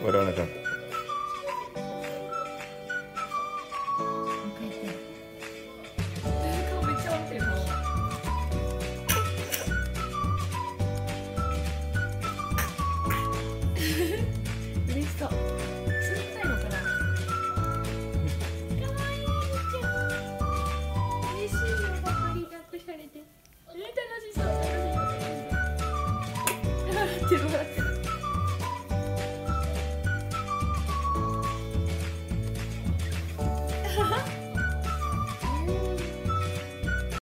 笑わなかった。 顔めっちゃ笑ってる。嬉しそう。ちっちゃいのかな。可愛いじゃん。嬉しいよ、パパに抱っこされて。楽しそう。手もらって。